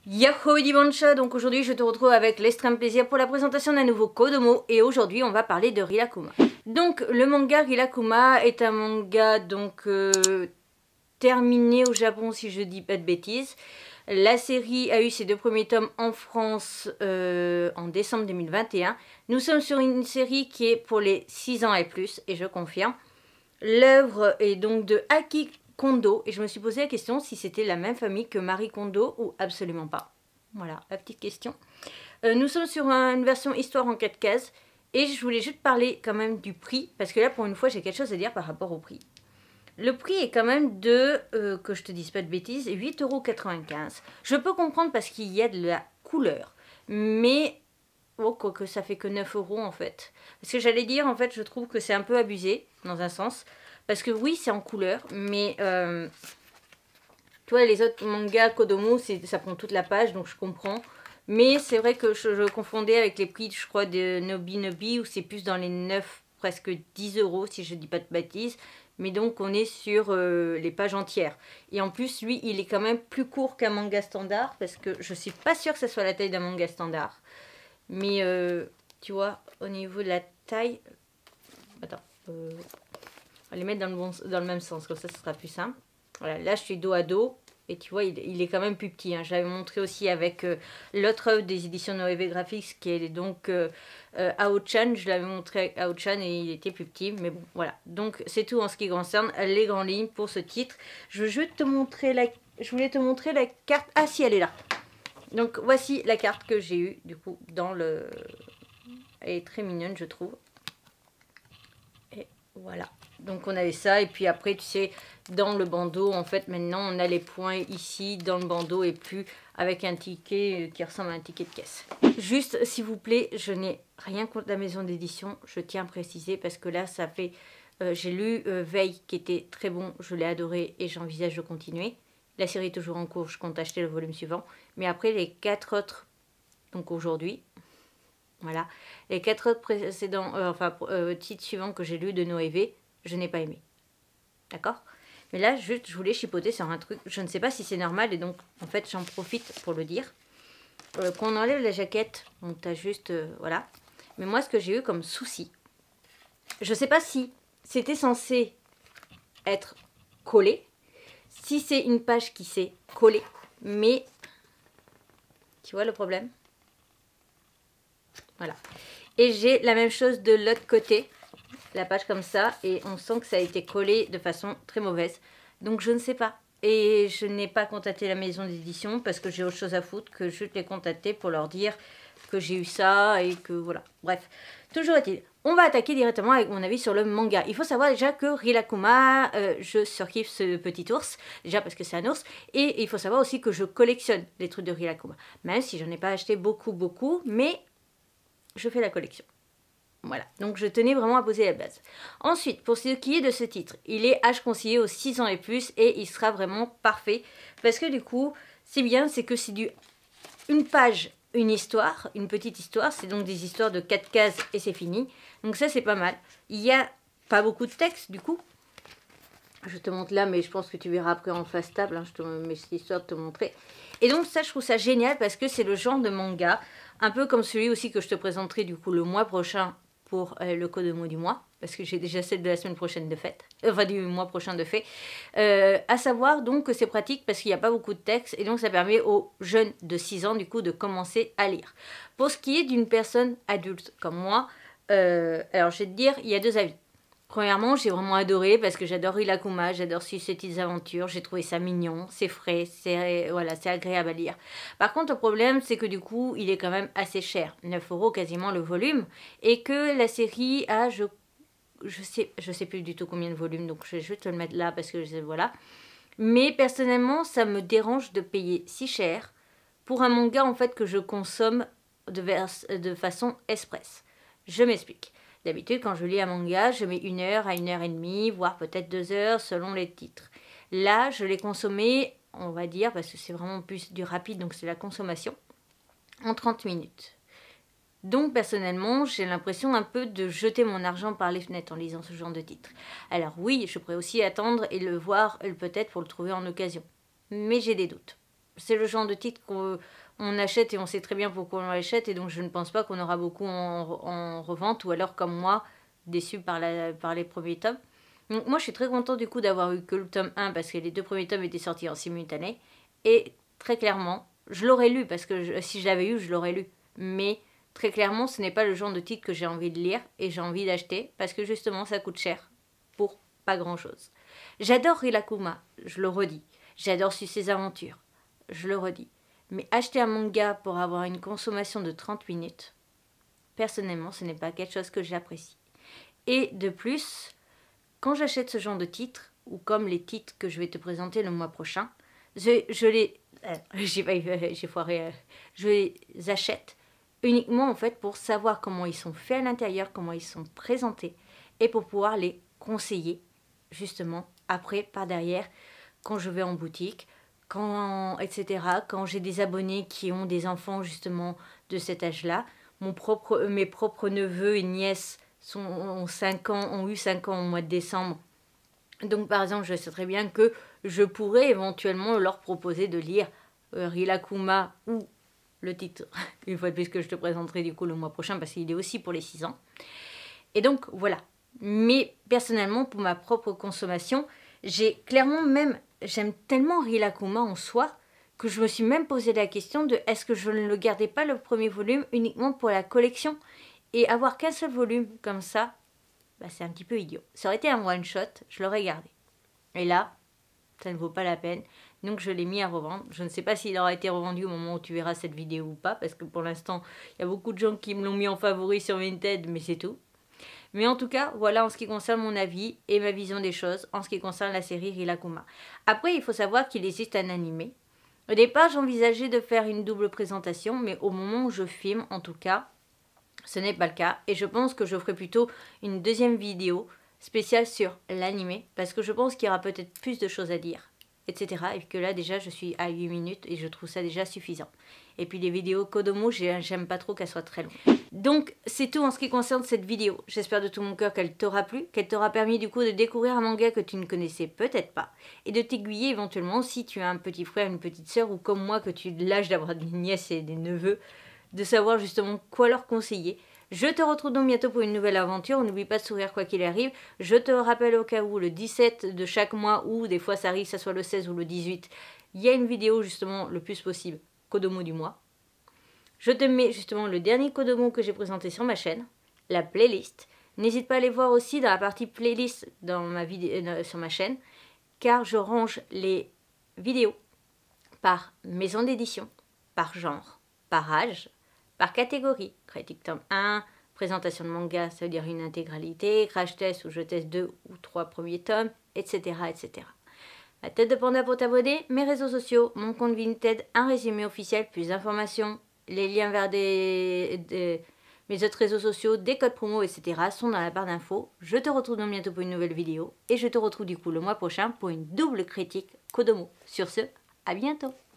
Yahoo Dimanche, donc aujourd'hui je te retrouve avec l'extrême plaisir pour la présentation d'un nouveau Kodomo et aujourd'hui on va parler de Rilakkuma. Donc le manga Rilakkuma est un manga donc terminé au Japon si je dis pas de bêtises. La série a eu ses deux premiers tomes en France en décembre 2021. Nous sommes sur une série qui est pour les 6 ans et plus et je confirme. L'œuvre est donc de Aki Kondo et je me suis posé la question si c'était la même famille que Marie Kondo ou absolument pas. Voilà, la petite question. Nous sommes sur une version histoire en 4 cases et je voulais juste parler quand même du prix parce que là pour une fois j'ai quelque chose à dire par rapport au prix. Le prix est quand même de, que je te dise pas de bêtises, 8,95 €. Je peux comprendre parce qu'il y a de la couleur, mais oh, quoique ça fait que 9 € en fait. Parce que j'allais dire, en fait, je trouve que c'est un peu abusé, dans un sens. Parce que oui, c'est en couleur, mais tu vois, les autres mangas Kodomo, ça prend toute la page, donc je comprends. Mais c'est vrai que je confondais avec les prix, je crois, de Nobi Nobi, où c'est plus dans les 9, presque 10 € si je dis pas de bêtises. Mais donc on est sur les pages entières. Et en plus, lui, il est quand même plus court qu'un manga standard, parce que je suis pas sûre que ça soit la taille d'un manga standard. Mais tu vois, au niveau de la taille... Attends, on va les mettre dans le même sens, comme ça ce sera plus simple. Voilà, là je suis dos à dos. Et tu vois, il est quand même plus petit. Hein. J'avais montré aussi avec l'autre œuvre des éditions Noévé Graphics, qui est donc Ao-chan. Je l'avais montré à Ao-chan et il était plus petit. Mais bon, voilà. Donc c'est tout en ce qui concerne les grandes lignes pour ce titre. Je voulais te montrer la carte. Ah si, elle est là. Donc voici la carte que j'ai eue du coup dans le... Elle est très mignonne je trouve. Et voilà. Donc on avait ça et puis après tu sais dans le bandeau en fait maintenant on a les points ici dans le bandeau et plus avec un ticket qui ressemble à un ticket de caisse. Juste s'il vous plaît, je n'ai rien contre la maison d'édition, je tiens à préciser parce que là ça fait... j'ai lu Veille qui était très bon, je l'ai adoré et j'envisage de continuer. La série est toujours en cours, je compte acheter le volume suivant. Mais après les 4 autres, donc aujourd'hui, voilà, les 4 autres précédents, titres suivants que j'ai lus de Noévé, je n'ai pas aimé. D'accord? Mais là, juste, je voulais chipoter sur un truc. Je ne sais pas si c'est normal et donc, en fait, j'en profite pour le dire. Qu'on enlève la jaquette, donc t'as juste, voilà. Mais moi, ce que j'ai eu comme souci, je ne sais pas si c'était censé être collé, si c'est une page qui s'est collée, mais tu vois le problème? Voilà. Et j'ai la même chose de l'autre côté, la page comme ça, et on sent que ça a été collé de façon très mauvaise. Donc je ne sais pas. Et je n'ai pas contacté la maison d'édition parce que j'ai autre chose à foutre que juste les contacter pour leur dire que j'ai eu ça et que voilà. Bref, toujours est-il. On va attaquer directement avec mon avis sur le manga. Il faut savoir déjà que Rilakkuma, je surkiffe ce petit ours, déjà parce que c'est un ours, et il faut savoir aussi que je collectionne les trucs de Rilakkuma, même si j'en ai pas acheté beaucoup, mais je fais la collection. Voilà, donc je tenais vraiment à poser la base. Ensuite, pour ce qui est de ce titre, il est âge conseillé aux 6 ans et plus et il sera vraiment parfait, parce que du coup, c'est bien, c'est que c'est une page, une histoire, une petite histoire, c'est donc des histoires de 4 cases et c'est fini. Donc ça c'est pas mal. Il n'y a pas beaucoup de texte du coup. Je te montre là, mais je pense que tu verras après en face table, hein, je te mets cette histoire de te montrer. Et donc ça je trouve ça génial parce que c'est le genre de manga, un peu comme celui aussi que je te présenterai du coup le mois prochain pour le Kodomo du mois, parce que j'ai déjà celle de la semaine prochaine de fête, enfin du mois prochain de fait. À savoir donc que c'est pratique parce qu'il n'y a pas beaucoup de texte et donc ça permet aux jeunes de 6 ans du coup de commencer à lire. Pour ce qui est d'une personne adulte comme moi, alors je vais te dire, il y a deux avis. Premièrement, j'ai vraiment adoré parce que j'adore Rilakkuma, j'adore suivre ces petites aventures, j'ai trouvé ça mignon, c'est frais, voilà, c'est agréable à lire. Par contre, le problème, c'est que du coup, il est quand même assez cher, 9 € quasiment le volume, et que la série a, je sais plus du tout combien de volumes, donc je vais juste te le mettre là parce que voilà. Mais personnellement, ça me dérange de payer si cher pour un manga en fait que je consomme de façon express. Je m'explique. D'habitude, quand je lis un manga, je mets 1 heure à 1 heure et demie, voire peut-être 2 heures selon les titres. Là, je l'ai consommé, on va dire, parce que c'est vraiment plus du rapide, donc c'est la consommation, en 30 minutes. Donc, personnellement, j'ai l'impression un peu de jeter mon argent par les fenêtres en lisant ce genre de titre. Alors oui, je pourrais aussi attendre et le voir peut-être pour le trouver en occasion. Mais j'ai des doutes. c'est le genre de titre qu'on achète et on sait très bien pourquoi on l'achète, et donc je ne pense pas qu'on aura beaucoup en revente, ou alors comme moi, déçu par les premiers tomes. Donc moi je suis très contente du coup d'avoir eu que le tome 1 parce que les 2 premiers tomes étaient sortis en simultané, et très clairement, je l'aurais lu parce que si je l'avais eu, je l'aurais lu. Mais très clairement, ce n'est pas le genre de titre que j'ai envie de lire et j'ai envie d'acheter parce que justement ça coûte cher pour pas grand chose. J'adore Rilakkuma, je le redis. J'adore suivre ses aventures, je le redis. Mais acheter un manga pour avoir une consommation de 30 minutes, personnellement, ce n'est pas quelque chose que j'apprécie. Et de plus, quand j'achète ce genre de titres, ou comme les titres que je vais te présenter le mois prochain, je les achète uniquement en fait pour savoir comment ils sont faits à l'intérieur, comment ils sont présentés, et pour pouvoir les conseiller justement après par derrière quand je vais en boutique, etc. Quand j'ai des abonnés qui ont des enfants justement de cet âge-là, mes propres neveux et nièces ont eu 5 ans au mois de décembre. Donc par exemple, je sais très bien que je pourrais éventuellement leur proposer de lire Rilakkuma ou le titre, une fois de plus, que je te présenterai du coup le mois prochain parce qu'il est aussi pour les 6 ans. Et donc voilà. Mais personnellement, pour ma propre consommation, j'aime tellement Rilakkuma en soi que je me suis même posé la question de est-ce que je ne le gardais pas le premier volume uniquement pour la collection, et avoir qu'un seul volume comme ça, bah, c'est un petit peu idiot. Ça aurait été un one shot, je l'aurais gardé. Et là, ça ne vaut pas la peine. Donc je l'ai mis à revendre. Je ne sais pas s'il aura été revendu au moment où tu verras cette vidéo ou pas, parce que pour l'instant, il y a beaucoup de gens qui me l'ont mis en favori sur Vinted, mais c'est tout. Mais en tout cas, voilà en ce qui concerne mon avis et ma vision des choses en ce qui concerne la série Rilakkuma. Après, il faut savoir qu'il existe un animé. Au départ, j'envisageais de faire une double présentation, mais au moment où je filme, en tout cas, ce n'est pas le cas. Et je pense que je ferai plutôt une deuxième vidéo spéciale sur l'animé, parce que je pense qu'il y aura peut-être plus de choses à dire, etc. Et que là, déjà, je suis à 8 minutes et je trouve ça déjà suffisant. Et puis les vidéos Kodomo, j'aime pas trop qu'elles soient très longues. Donc c'est tout en ce qui concerne cette vidéo. J'espère de tout mon cœur qu'elle t'aura plu, qu'elle t'aura permis du coup de découvrir un manga que tu ne connaissais peut-être pas, et de t'aiguiller éventuellement si tu as un petit frère, une petite soeur, ou comme moi que tu as l'âge d'avoir des nièces et des neveux, de savoir justement quoi leur conseiller. Je te retrouve donc bientôt pour une nouvelle aventure. N'oublie pas de sourire quoi qu'il arrive. Je te rappelle au cas où le 17 de chaque mois, ou des fois ça arrive, ça soit le 16 ou le 18, il y a une vidéo justement le plus possible Kodomo du mois. Je te mets justement le dernier Kodomo que j'ai présenté sur ma chaîne, la playlist. N'hésite pas à aller voir aussi dans la partie playlist sur ma chaîne, car je range les vidéos par maison d'édition, par genre, par âge, par catégorie. Critique tome 1, présentation de manga, ça veut dire une intégralité, crash test où je teste 2 ou 3 premiers tomes, etc. etc. La tête de panda pour t'abonner, mes réseaux sociaux, mon compte Vinted, un résumé officiel, plus d'informations, les liens vers mes autres réseaux sociaux, des codes promo, etc. sont dans la barre d'infos. Je te retrouve donc bientôt pour une nouvelle vidéo et je te retrouve du coup le mois prochain pour une double critique Kodomo. Sur ce, à bientôt!